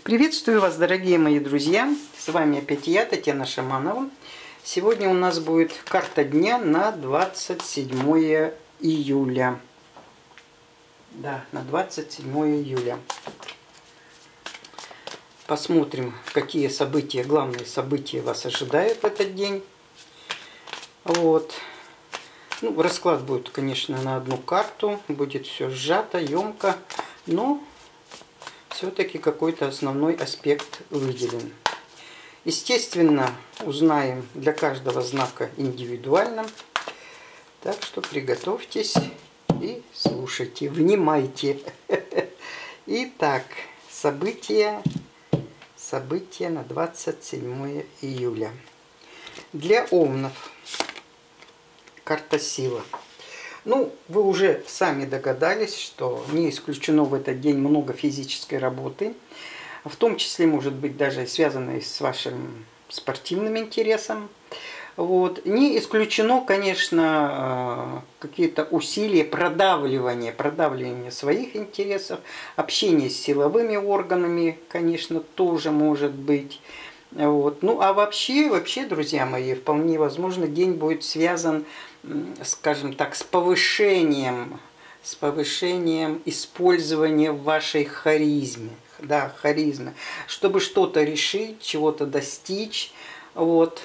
Приветствую вас, дорогие мои друзья! С вами опять я, Татьяна Шаманова. Сегодня у нас будет карта дня на 27 июля. Да, на 27 июля. Посмотрим, какие события, главные события вас ожидают в этот день. Вот. Ну, расклад будет, конечно, на одну карту. Будет все сжато, емко, но все-таки какой-то основной аспект выделен. Естественно, узнаем для каждого знака индивидуально. Так что приготовьтесь и слушайте, внимайте. Итак, события на 27 июля. Для овнов карта сила. Ну, вы уже сами догадались, что не исключено в этот день много физической работы, в том числе, может быть, даже связанной с вашим спортивным интересом. Вот. Не исключено, конечно, какие-то усилия продавливания своих интересов, общение с силовыми органами, конечно, тоже может быть. Вот. Ну, а вообще, друзья мои, вполне возможно, день будет связан, скажем так, с повышением использования вашей харизмы. Да, харизмы. Чтобы что-то решить, чего-то достичь, вот,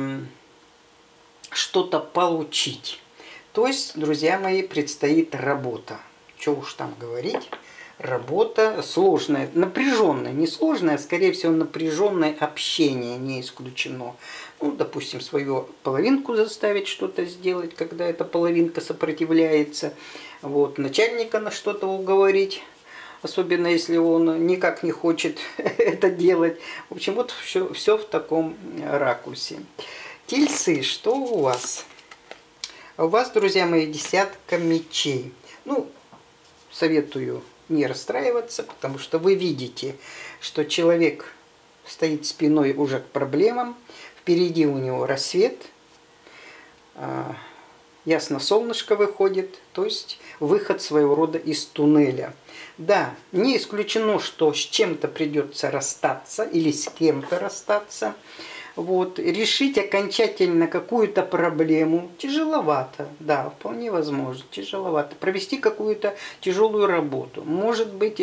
что-то получить. То есть, друзья мои, предстоит работа. Что уж там говорить. Работа сложная, напряженная, не сложная, а скорее всего напряженное общение не исключено. Ну, допустим, свою половинку заставить что-то сделать, когда эта половинка сопротивляется. Вот, начальника на что-то уговорить, особенно если он никак не хочет это делать. В общем, вот все в таком ракурсе. Тельцы, что у вас? У вас, друзья мои, десятка мечей. Ну, советую не расстраиваться, потому что вы видите, что человек стоит спиной уже к проблемам, впереди у него рассвет, ясно солнышко выходит, то есть выход своего рода из туннеля. Да, не исключено, что с чем-то придется расстаться или с кем-то расстаться. Вот, решить окончательно какую-то проблему тяжеловато, да, вполне возможно, тяжеловато. Провести какую-то тяжелую работу. Может быть,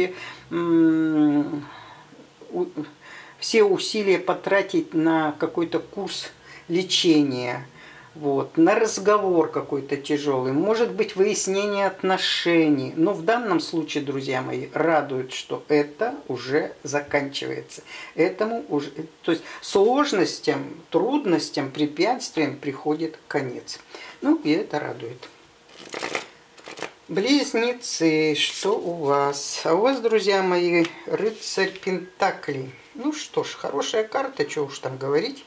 все усилия потратить на какой-то курс лечения, вот, на разговор какой-то тяжелый, может быть, выяснение отношений. Но в данном случае, друзья мои, радует, что это уже заканчивается. Этому уже, то есть сложностям, трудностям, препятствиям приходит конец. Ну, и это радует. Близнецы, что у вас? А у вас, друзья мои, рыцарь Пентаклей. Ну что ж, хорошая карта, что уж там говорить.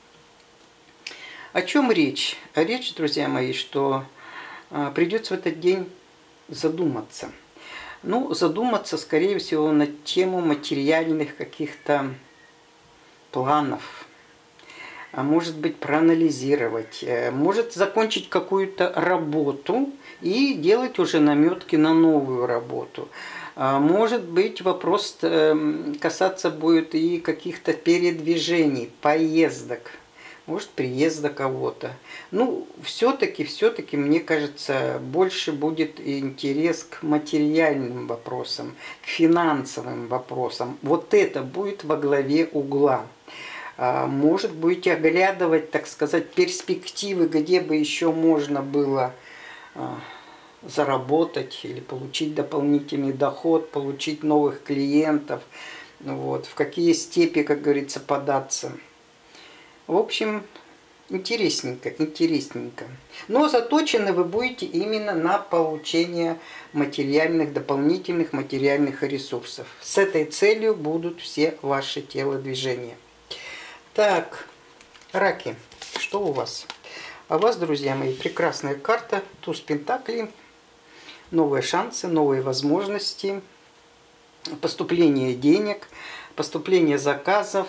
О чем речь? Речь, друзья мои, что придется в этот день задуматься. Ну, задуматься, скорее всего, на тему материальных каких-то планов. А может быть, проанализировать. Может закончить какую-то работу и делать уже наметки на новую работу. Может быть, вопрос касаться будет и каких-то передвижений, поездок. Может, приезда кого-то. Ну, все-таки, мне кажется, больше будет интерес к материальным вопросам, к финансовым вопросам. Вот это будет во главе угла. Может, будете оглядывать, так сказать, перспективы, где бы еще можно было заработать или получить дополнительный доход, получить новых клиентов, вот, в какие степи, как говорится, податься. В общем, интересненько. Но заточены вы будете именно на получение дополнительных материальных ресурсов. С этой целью будут все ваши телодвижения. Так, раки, что у вас? А у вас, друзья мои, прекрасная карта, туз пентаклей, новые шансы, новые возможности, поступление денег, поступление заказов,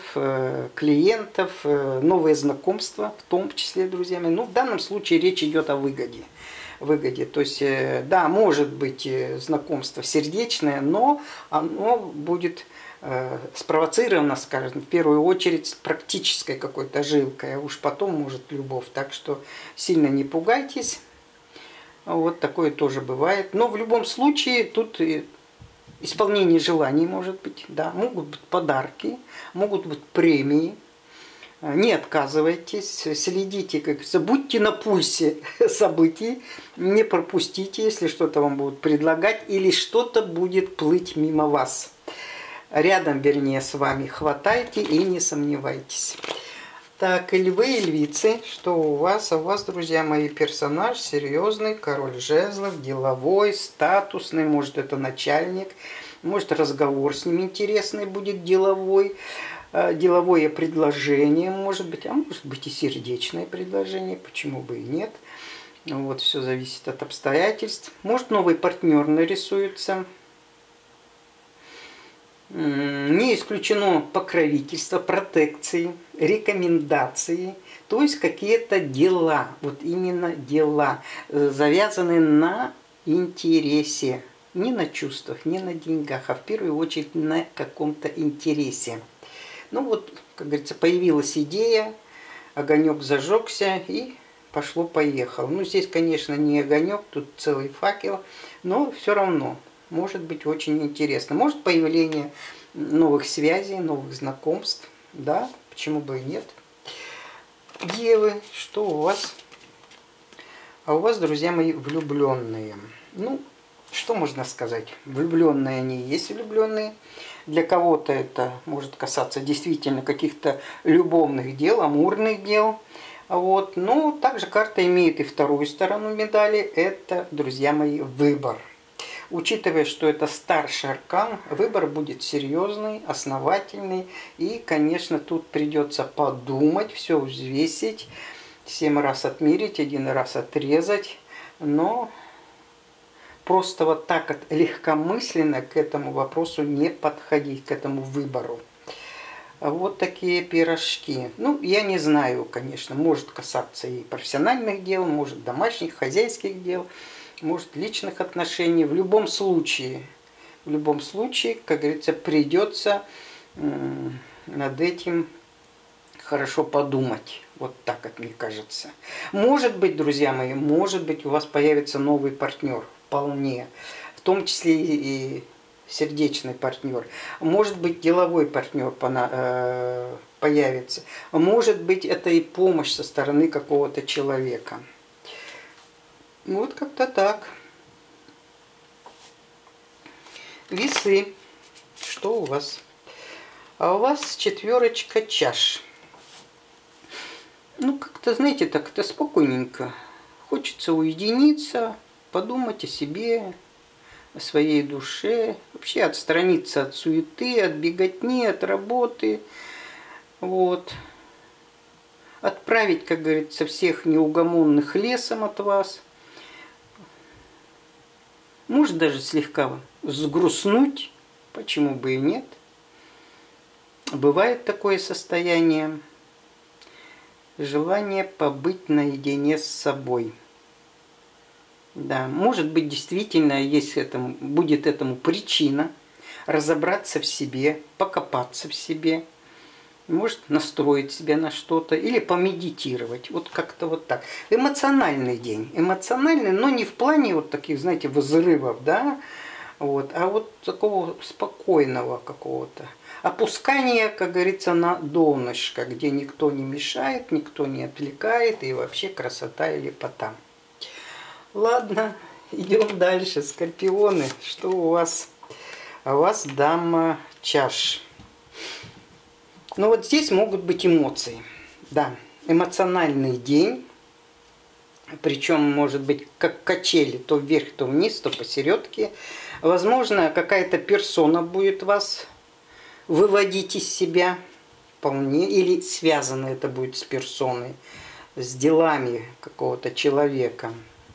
клиентов, новые знакомства, в том числе, друзья мои. Ну, в данном случае речь идет о выгоде. выгоде. То есть, да, может быть знакомство сердечное, но оно будет спровоцировано, скажем, в первую очередь практической какой-то жилкой, а уж потом может любовь. Так что сильно не пугайтесь. Вот такое тоже бывает. Но в любом случае тут исполнение желаний может быть, да, могут быть подарки, могут быть премии. Не отказывайтесь, следите, как говорится, будьте на пульсе событий, не пропустите, если что-то вам будут предлагать или что-то будет плыть мимо вас. Рядом, вернее, с вами хватайте и не сомневайтесь. Так, львы и львицы, что у вас? А у вас, друзья мои, персонаж серьезный, король жезлов, деловой, статусный, может это начальник, может разговор с ним интересный будет деловой. Деловое предложение, может быть, а может быть и сердечное предложение, почему бы и нет. Вот, все зависит от обстоятельств. Может, новый партнер нарисуется. Не исключено покровительство, протекции, рекомендации, то есть какие-то дела, вот именно дела, завязанные на интересе. Не на чувствах, не на деньгах, а в первую очередь на каком-то интересе. Ну вот, как говорится, появилась идея, огонек зажегся и пошло-поехало. Ну, здесь, конечно, не огонек, тут целый факел, но все равно может быть очень интересно. Может появление новых связей, новых знакомств, да, почему бы и нет. Девы, что у вас? А у вас, друзья мои, влюбленные. Ну, что можно сказать? Влюбленные они и есть влюбленные. Для кого-то это может касаться действительно каких-то любовных дел, амурных дел. Вот. Но также карта имеет и вторую сторону медали. Это, друзья мои, выбор. Учитывая, что это старший аркан, выбор будет серьезный, основательный. И, конечно, тут придется подумать, все взвесить, 7 раз отмерить, 1 раз отрезать. Но просто вот так вот легкомысленно к этому вопросу не подходить, к этому выбору. Вот такие пирожки. Ну, я не знаю, конечно, может касаться и профессиональных дел, может домашних, хозяйских дел, может личных отношений. В любом случае, как говорится, придется над этим хорошо подумать. Вот так, как мне кажется. Может быть, друзья мои, может быть, у вас появится новый партнер. Вполне. В том числе и сердечный партнер. Может быть, деловой партнер появится. Может быть, это и помощь со стороны какого-то человека. Вот как-то так. Весы. Что у вас? А у вас 4 чаш. Ну, как-то, знаете, так это спокойненько. Хочется уединиться, подумать о себе, о своей душе, вообще отстраниться от суеты, от беготни, от работы. Вот. Отправить, как говорится, всех неугомонных лесом от вас. Может даже слегка взгрустнуть, почему бы и нет. Бывает такое состояние. Желание побыть наедине с собой. Да, может быть, действительно будет этому причина разобраться в себе, покопаться в себе, может настроить себя на что-то или помедитировать. Вот как-то вот так. Эмоциональный день. Эмоциональный, но не в плане вот таких, знаете, взрывов, да, вот, а вот такого спокойного какого-то. Опускание, как говорится, на донышко, где никто не мешает, никто не отвлекает, и вообще красота и лепота. Ладно, идем дальше. Скорпионы, что у вас? А у вас дама чаш. Ну вот здесь могут быть эмоции. Да, эмоциональный день. Причем может быть как качели, то вверх, то вниз, то посередке. Возможно, какая-то персона будет вас выводить из себя вполне. Или связано это будет с персоной, с делами какого-то человека.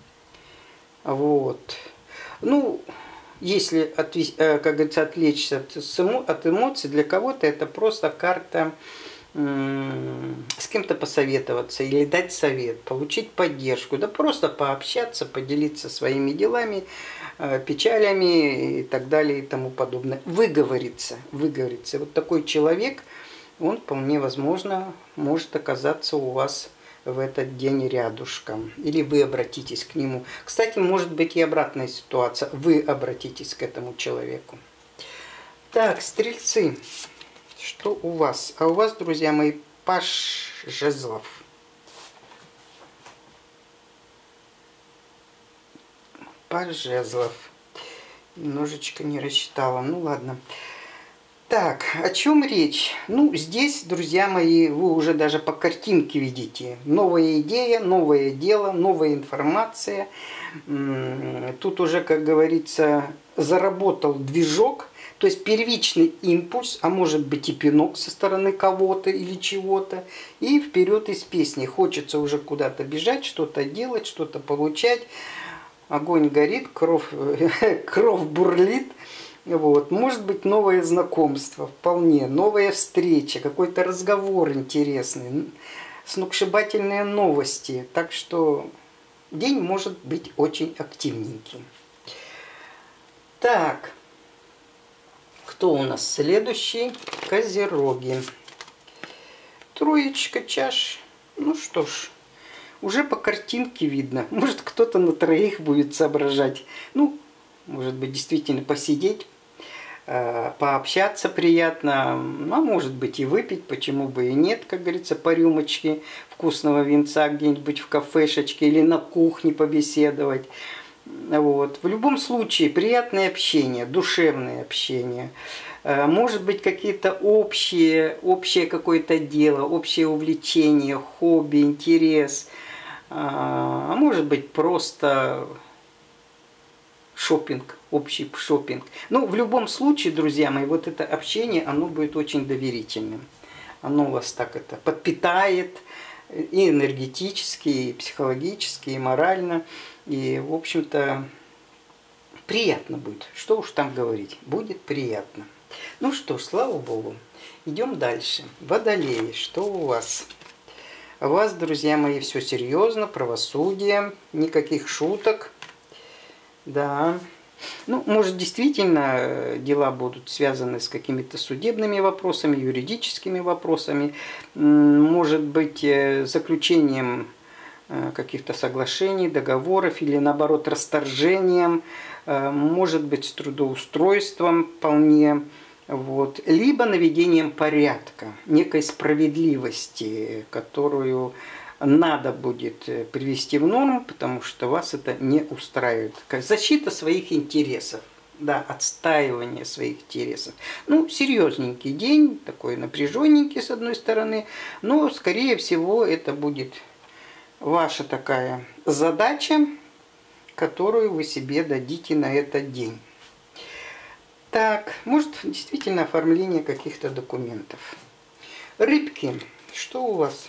Вот. Ну, если, как говорится, отвлечься от эмоций, для кого-то это просто карта с кем-то посоветоваться или дать совет, получить поддержку, да просто пообщаться, поделиться своими делами, печалями и так далее и тому подобное. Выговориться. Вот такой человек, он вполне возможно может оказаться у вас в этот день рядышком. Или вы обратитесь к нему. Кстати, может быть и обратная ситуация. Вы обратитесь к этому человеку. Так, стрельцы. Что у вас? А у вас, друзья мои, паж жезлов. Паж жезлов. Немножечко не рассчитала. Ну ладно. Так, о чем речь? Ну, здесь, друзья мои, вы уже даже по картинке видите. Новая идея, новое дело, новая информация. Тут уже, как говорится, заработал движок. То есть первичный импульс, а может быть и пинок со стороны кого-то или чего-то. И вперед из песни. Хочется уже куда-то бежать, что-то делать, что-то получать. Огонь горит, кровь бурлит. Вот. Может быть новое знакомство, вполне. Новая встреча, какой-то разговор интересный. Сногсшибательные новости. Так что день может быть очень активненький. Так. Кто у нас следующий? Козероги. Троечка чаш. Ну что ж, уже по картинке видно. Может, кто-то на троих будет соображать. Ну, может быть, действительно посидеть, пообщаться приятно. А может быть и выпить, почему бы и нет, как говорится, по рюмочке вкусного винца где-нибудь в кафешечке или на кухне побеседовать. Вот. В любом случае, приятное общение, душевное общение. Может быть, какие-то общее какое-то дело, общее увлечение, хобби, интерес. А может быть, просто шопинг, общий шопинг. Ну, в любом случае, друзья мои, вот это общение, оно будет очень доверительным. Оно вас так это подпитает и энергетически, и психологически, и морально. И, в общем-то, приятно будет. Что уж там говорить. Будет приятно. Ну что ж, слава Богу. Идем дальше. Водолеи, что у вас? У вас, друзья мои, все серьезно, правосудие, никаких шуток. Да. Ну, может, действительно дела будут связаны с какими-то судебными вопросами, юридическими вопросами. Может быть, заключением каких-то соглашений, договоров или наоборот расторжением, может быть с трудоустройством вполне, вот, либо наведением порядка, некой справедливости, которую надо будет привести в норму, потому что вас это не устраивает. Защита своих интересов. Да, отстаивание своих интересов. Ну, серьезненький день, такой напряженненький с одной стороны, но, скорее всего, это будет ваша такая задача, которую вы себе дадите на этот день. Так, может, действительно оформление каких-то документов. Рыбки, что у вас?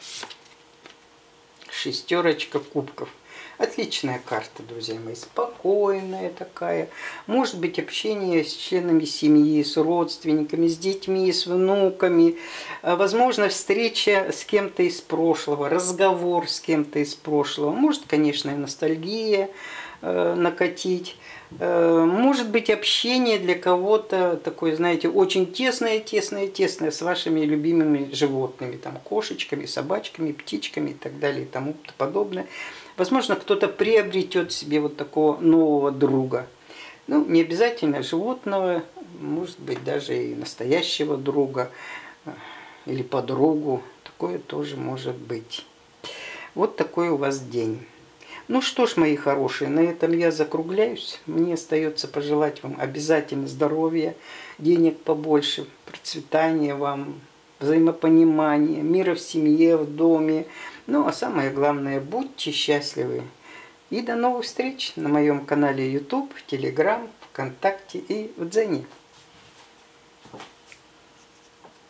Шестерочка кубков. Отличная карта, друзья мои, спокойная такая. Может быть, общение с членами семьи, с родственниками, с детьми, с внуками. Возможно, встреча с кем-то из прошлого, разговор с кем-то из прошлого. Может, конечно, и ностальгия накатить. Может быть, общение для кого-то такое, знаете, очень тесное с вашими любимыми животными, там, кошечками, собачками, птичками и так далее и тому подобное. Возможно, кто-то приобретет себе вот такого нового друга. Ну, не обязательно животного, может быть, даже и настоящего друга или подругу. Такое тоже может быть. Вот такой у вас день. Ну что ж, мои хорошие, на этом я закругляюсь. Мне остается пожелать вам обязательно здоровья, денег побольше, процветания вам, взаимопонимания, мира в семье, в доме. Ну, а самое главное, будьте счастливы. И до новых встреч на моем канале YouTube, Telegram, ВКонтакте и в Дзене.